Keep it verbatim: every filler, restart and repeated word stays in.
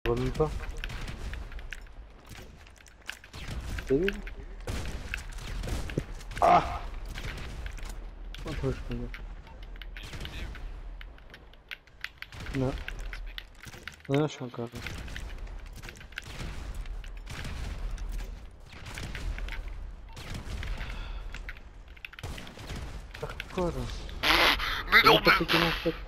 vois même pas. T'as vu? Ah! Attends, je peux voir. Non. Non, je suis encore là. Faire quoi là? Mais non, mais... N'importe comment en fait.